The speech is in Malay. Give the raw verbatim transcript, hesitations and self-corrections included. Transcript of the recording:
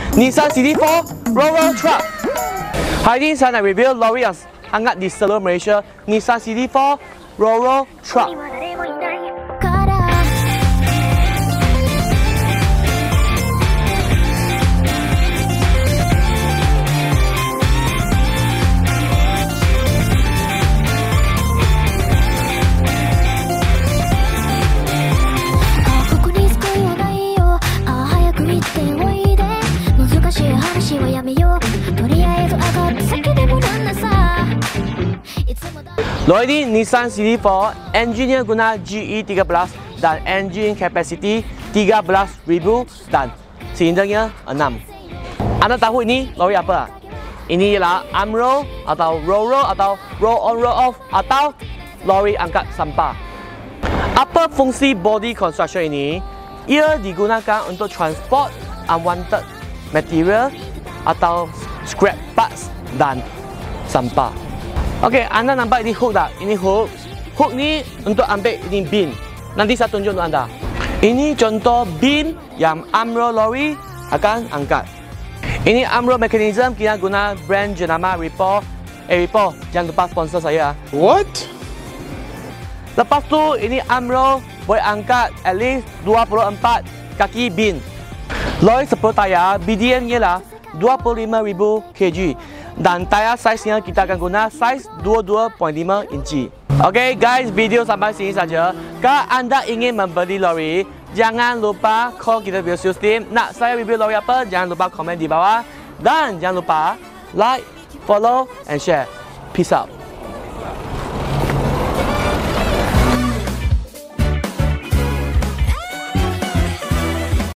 Nissan C D four Ro-Ro Truck. Hari ini saya nak review lori yang hangat di seluruh Malaysia, Nissan C D four Ro-Ro Truck. Lori ini Nissan C D four, enjinnya guna G E tiga belas dan engine capacity tiga belas ribu dan silindernya enam. Anda tahu ini lori apa? Ini ialah Amro atau Ro-Ro atau Roll on Roll off atau lori angkat sampah. Apa fungsi body construction ini? Ia digunakan untuk transport unwanted material atau scrap parts dan sampah. Okey, anda nampak ini hook tak? Ini hook. Hook ni untuk ambil ini bin. Nanti saya tunjuk untuk anda. Ini contoh bin yang Amro lori akan angkat. Ini Amro mechanism kita guna brand jenama Ripple. Eh Ripple, jangan lupa sponsor saya. What? Lepas tu ini Amro boleh angkat at least dua puluh empat kaki bin. Lori sepuluh tayar, B D M ialah dua puluh lima ribu kilogram. Dan tayar saiznya kita akan guna saiz dua puluh dua perpuluhan lima inci. Okey guys, video sampai sini saja. Kalau anda ingin membeli lori, jangan lupa call kita via sales team. Nak saya review lori apa, jangan lupa komen di bawah. Dan jangan lupa like, follow and share. Peace out.